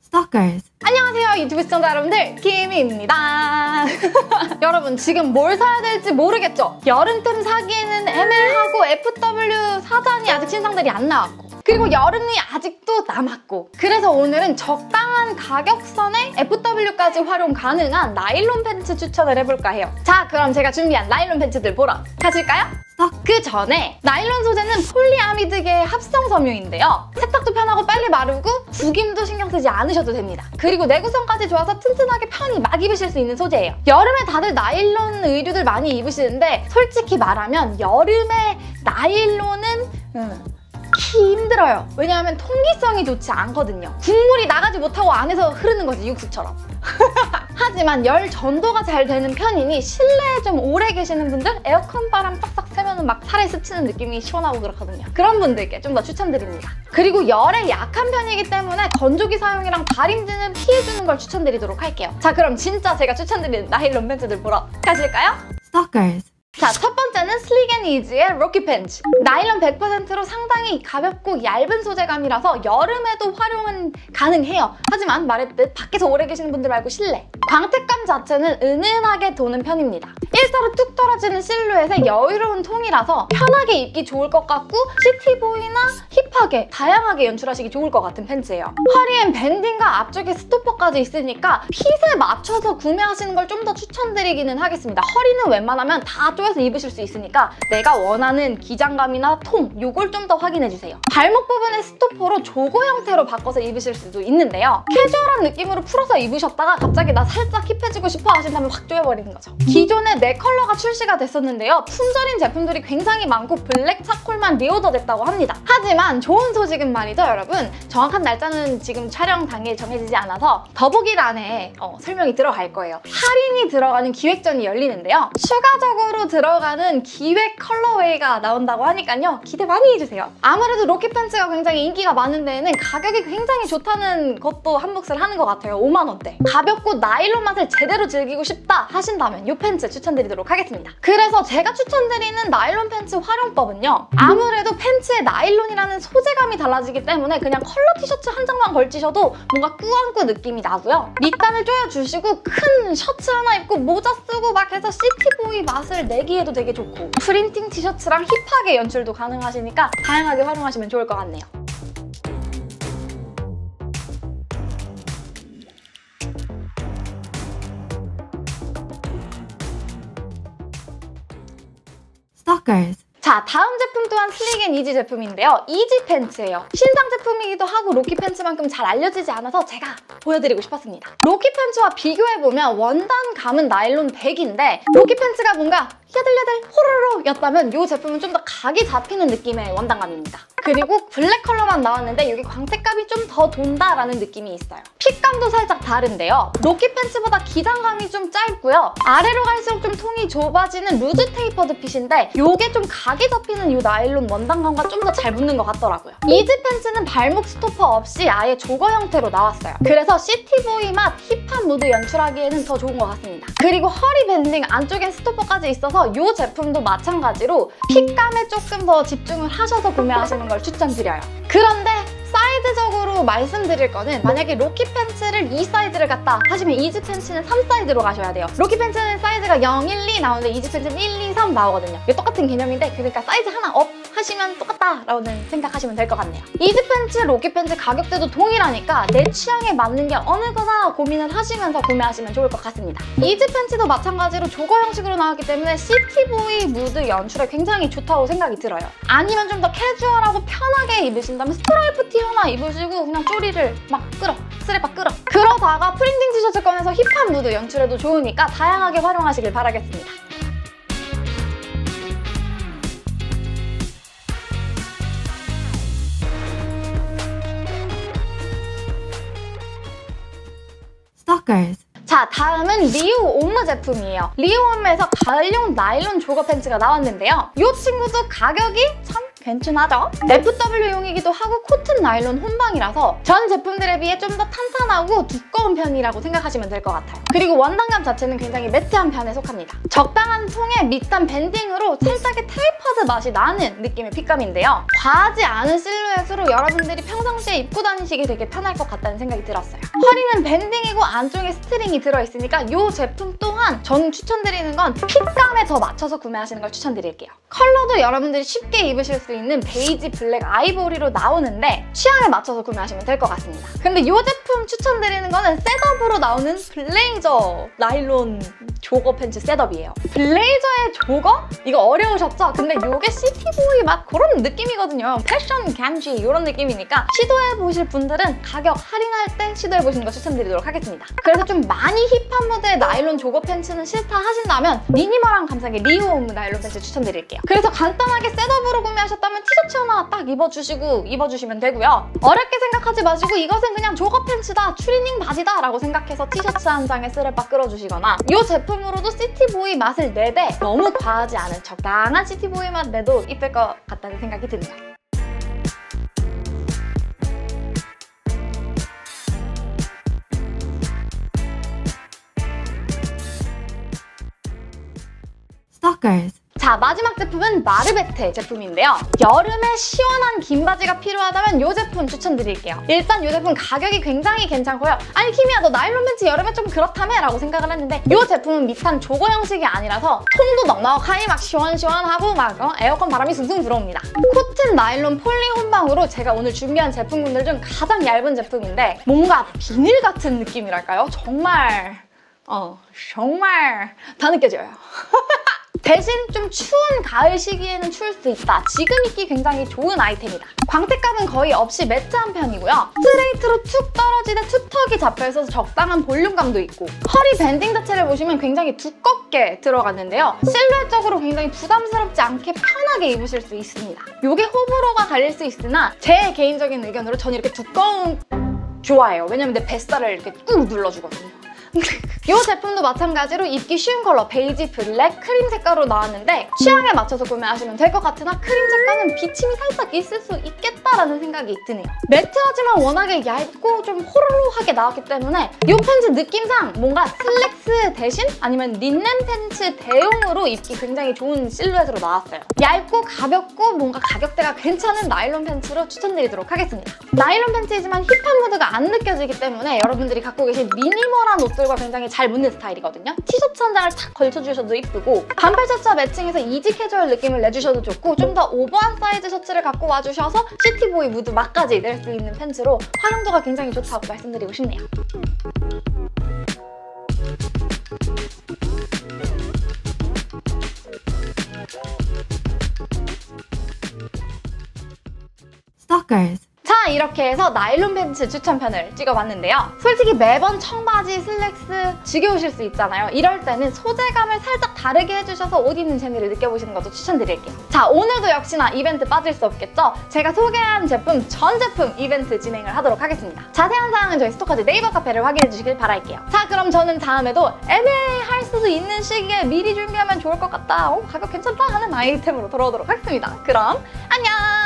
Stalkers. 안녕하세요 유튜브 시청자 여러분들, 김희입니다. 여러분 지금 뭘 사야 될지 모르겠죠? 여름템 사기에는 애매하고 FW 사전이 아직 신상들이 안 나왔고, 그리고 여름이 아직도 남았고, 그래서 오늘은 적당한 가격선에 FW까지 활용 가능한 나일론 팬츠 추천을 해볼까 해요. 자, 그럼 제가 준비한 나일론 팬츠들 보러 가실까요? 그 전에 나일론 소재는 폴리아미드계의 합성 섬유인데요. 세탁도 편하고 빨리 마르고 구김도 신경 쓰지 않으셔도 됩니다. 그리고 내구성까지 좋아서 튼튼하게 편히 막 입으실 수 있는 소재예요. 여름에 다들 나일론 의류들 많이 입으시는데 솔직히 말하면 여름에 나일론은 힘들어요. 왜냐하면 통기성이 좋지 않거든요. 국물이 나가지 못하고 안에서 흐르는 거지, 육수처럼. 하지만 열 전도가 잘 되는 편이니 실내에 좀 오래 계시는 분들, 에어컨 바람 싹싹 쐬면 막 살에 스치는 느낌이 시원하고 그렇거든요. 그런 분들께 좀 더 추천드립니다. 그리고 열에 약한 편이기 때문에 건조기 사용이랑 다림질은 피해주는 걸 추천드리도록 할게요. 자, 그럼 진짜 제가 추천드리는 나일론 팬츠들 보러 가실까요? Stalkers. 자, 첫 번째는 슬릭 앤 이지의 로키 팬츠. 나일론 100%로 상당히 가볍고 얇은 소재감이라서 여름에도 활용은 가능해요. 하지만 말했듯 밖에서 오래 계시는 분들 말고 실내. 광택감 자체는 은은하게 도는 편입니다. 일사로 뚝 떨어지는 실루엣의 여유로운 통이라서 편하게 입기 좋을 것 같고, 시티보이나 힙하게 다양하게 연출하시기 좋을 것 같은 팬츠예요. 허리엔 밴딩과 앞쪽에 스토퍼까지 있으니까 핏에 맞춰서 구매하시는 걸 좀 더 추천드리기는 하겠습니다. 허리는 웬만하면 다 쪼여서 입으실 수 있으니까 내가 원하는 기장감이나 통, 요걸 좀 더 확인해주세요. 발목 부분의 스토퍼로 조거 형태로 바꿔서 입으실 수도 있는데요. 캐주얼한 느낌으로 풀어서 입으셨다가 갑자기 나 살짝 힙해지고 싶어 하신다면 확 조여버리는 거죠. 기존에 4컬러가 출시가 됐었는데요. 품절인 제품들이 굉장히 많고 블랙 차콜만 리오더 됐다고 합니다. 하지만 좋은 소식은 말이죠, 여러분. 정확한 날짜는 지금 촬영 당일 정해지지 않아서 더보기란에 설명이 들어갈 거예요. 할인이 들어가는 기획전이 열리는데요. 추가적으로 들어가는 기획 컬러웨이가 나온다고 하니까요. 기대 많이 해주세요. 아무래도 로키 팬츠가 굉장히 인기가 많은 데에는 가격이 굉장히 좋다는 것도 한 몫을 하는 것 같아요. 5만 원대. 가볍고 나일론 맛을 제대로 즐기고 싶다 하신다면 이 팬츠 추천드리도록 하겠습니다. 그래서 제가 추천드리는 나일론 팬츠 활용법은요. 아무래도 팬츠의 나일론이라는 소재감이 달라지기 때문에 그냥 컬러 티셔츠 한 장만 걸치셔도 뭔가 꾸안꾸 느낌이 나고요. 밑단을 조여주시고 큰 셔츠 하나 입고 모자 쓰고 막 해서 시티보이 맛을 내기에도 되게 좋고, 프린팅 티셔츠랑 힙하게 연출도 가능하시니까 다양하게 활용하시면 좋을 것 같네요. Stalkers. 자, 다음 제품 또한 슬릭 앤 이지 제품인데요. 이지 팬츠예요. 신상 제품이기도 하고 로키 팬츠만큼 잘 알려지지 않아서 제가 보여드리고 싶었습니다. 로키 팬츠와 비교해보면 원단감은 나일론 100인데 로키 팬츠가 뭔가 야들야들 호로로 였다면 이 제품은 좀 더 각이 잡히는 느낌의 원단감입니다. 그리고 블랙 컬러만 나왔는데 여기 광택감이 좀 더 돈다라는 느낌이 있어요. 핏감도 살짝 다른데요. 로키 팬츠보다 기장감이 좀 짧고요. 아래로 갈수록 좀 통이 좁아지는 루즈 테이퍼드 핏인데 이게 좀 각이 잡히는 이 나일론 원단감과 좀 더 잘 붙는 것 같더라고요. 이지 팬츠는 발목 스토퍼 없이 아예 조거 형태로 나왔어요. 그래서 시티보이 맛, 힙한 무드 연출하기에는 더 좋은 것 같습니다. 그리고 허리 밴딩 안쪽엔 스토퍼까지 있어서 이 제품도 마찬가지로 핏감에 조금 더 집중을 하셔서 구매하시는 걸 추천드려요. 그런데 사이즈적으로 말씀드릴 거는, 만약에 로키 팬츠를 2 사이즈를 갖다 하시면 이지 팬츠는 3 사이즈로 가셔야 돼요. 로키 팬츠는 사이즈가 0, 1, 2 나오는데 이지 팬츠는 1, 2, 3 나오거든요. 이게 똑같은 개념인데, 그러니까 사이즈 하나 업 하시면 똑같다라는 생각하시면 될 것 같네요. 이지 팬츠, 로키 팬츠 가격대도 동일하니까 내 취향에 맞는 게 어느 거나 고민을 하시면서 구매하시면 좋을 것 같습니다. 이지 팬츠도 마찬가지로 조거 형식으로 나왔기 때문에 시티보이 무드 연출에 굉장히 좋다고 생각이 들어요. 아니면 좀 더 캐주얼하고 편하게 입으신다면 스트라이프 티 하나 입으시고 그냥 쪼리를 막 끌어, 스레빠 끌어. 그러다가 프린팅 티셔츠 꺼내서 힙한 무드 연출에도 좋으니까 다양하게 활용하시길 바라겠습니다. Stalkers. 자, 다음은 리우 옴므 제품이에요. 리우 옴므에서 가을용 나일론 조거 팬츠가 나왔는데요. 이 친구도 가격이 참 괜찮하죠? FW용이기도 하고 코튼 나일론 혼방이라서 전 제품들에 비해 좀 더 탄탄하고 두꺼운 편이라고 생각하시면 될 것 같아요. 그리고 원단감 자체는 굉장히 매트한 편에 속합니다. 적당한 통에 밑단 밴딩으로 살짝의 테이퍼드 맛이 나는 느낌의 핏감인데요. 과하지 않은 실루엣으로 여러분들이 평상시에 입고 다니시기 되게 편할 것 같다는 생각이 들었어요. 허리는 밴딩이고 안쪽에 스트링이 들어있으니까 이 제품 또한 저는 추천드리는 건 핏감에 더 맞춰서 구매하시는 걸 추천드릴게요. 컬러도 여러분들이 쉽게 입으실 수 있는 베이지, 블랙, 아이보리로 나오는데 취향에 맞춰서 구매하시면 될 것 같습니다. 근데 이 제품 추천드리는 거는 셋업으로 나오는 블레이저 나일론 조거 팬츠 셋업이에요. 블레이저의 조거? 이거 어려우셨죠? 근데 이게 시티보이 맛 그런 느낌이거든요. 패션 간지 이런 느낌이니까 시도해보실 분들은 가격 할인할 때 시도해보시는 거 추천드리도록 하겠습니다. 그래서 좀 많이 힙한 무드의 나일론 조거 팬츠는 싫다 하신다면 미니멀한 감성의 리오홈 나일론 팬츠 추천드릴게요. 그래서 간단하게 셋업으로 구매하셨다면 티셔츠 하나 딱 입어주시면 되고요. 어렵게 생각하지 마시고 이것은 그냥 조거 팬츠다, 추리닝 바지다 라고 생각해서 티셔츠 한 장에 스랩바 끌어주시거나 이 제품으로도 시티보이 맛을 내되 너무 과하지 않은 적당한 시티보이 맛 내도 이쁠 것 같다는 생각이 드네요. Stalkers. 자, 마지막 제품은 마르베테 제품인데요. 여름에 시원한 긴 바지가 필요하다면 이 제품 추천드릴게요. 일단 이 제품 가격이 굉장히 괜찮고요. 아니 키미야 너 나일론 팬츠 여름에 좀 그렇다며? 라고 생각을 했는데 이 제품은 밑단 조거 형식이 아니라서 통도 넉넉하니 막 시원시원하고 막 에어컨 바람이 숭숭 들어옵니다. 코튼 나일론 폴리 혼방으로 제가 오늘 준비한 제품군들 중 가장 얇은 제품인데 뭔가 비닐 같은 느낌이랄까요? 정말 다 느껴져요. 대신 좀 추운 가을 시기에는 추울 수 있다. 지금 입기 굉장히 좋은 아이템이다. 광택감은 거의 없이 매트한 편이고요. 스트레이트로 툭 떨어지는 투턱이 잡혀있어서 적당한 볼륨감도 있고 허리 밴딩 자체를 보시면 굉장히 두껍게 들어갔는데요. 실루엣적으로 굉장히 부담스럽지 않게 편하게 입으실 수 있습니다. 이게 호불호가 갈릴 수 있으나 제 개인적인 의견으로 저는 이렇게 두꺼운 좋아해요. 왜냐면 내 뱃살을 이렇게 꾹 눌러주거든요. 이 제품도 마찬가지로 입기 쉬운 컬러 베이지, 블랙, 크림 색깔로 나왔는데 취향에 맞춰서 구매하시면 될 것 같으나 크림 색깔은 비침이 살짝 있을 수 있겠다라는 생각이 드네요. 매트하지만 워낙에 얇고 좀 호로로하게 나왔기 때문에 이 팬츠 느낌상 뭔가 슬랙스 대신 아니면 린넨 팬츠 대용으로 입기 굉장히 좋은 실루엣으로 나왔어요. 얇고 가볍고 뭔가 가격대가 괜찮은 나일론 팬츠로 추천드리도록 하겠습니다. 나일론 팬츠이지만 힙한 무드가 안 느껴지기 때문에 여러분들이 갖고 계신 미니멀한 옷들과 굉장히 잘 붙는 스타일이거든요. 티셔츠 한 장을 탁 걸쳐주셔도 이쁘고 반팔 셔츠와 매칭해서 이지 캐주얼 느낌을 내주셔도 좋고 좀 더 오버한 사이즈 셔츠를 갖고 와주셔서 시티보이 무드 맛까지 낼 수 있는 팬츠로 활용도가 굉장히 좋다고 말씀드리고 싶네요. Stalkers. 자, 이렇게 해서 나일론 팬츠 추천편을 찍어봤는데요. 솔직히 매번 청바지, 슬랙스 지겨우실 수 있잖아요. 이럴 때는 소재감을 살짝 다르게 해주셔서 옷 입는 재미를 느껴보시는 것도 추천드릴게요. 자, 오늘도 역시나 이벤트 빠질 수 없겠죠? 제가 소개한 제품 전 제품 이벤트 진행을 하도록 하겠습니다. 자세한 사항은 저희 스토커즈 네이버 카페를 확인해 주시길 바랄게요. 자, 그럼 저는 다음에도 애매할 수도 있는 시기에 미리 준비하면 좋을 것 같다, 가격 괜찮다 하는 아이템으로 돌아오도록 하겠습니다. 그럼 안녕!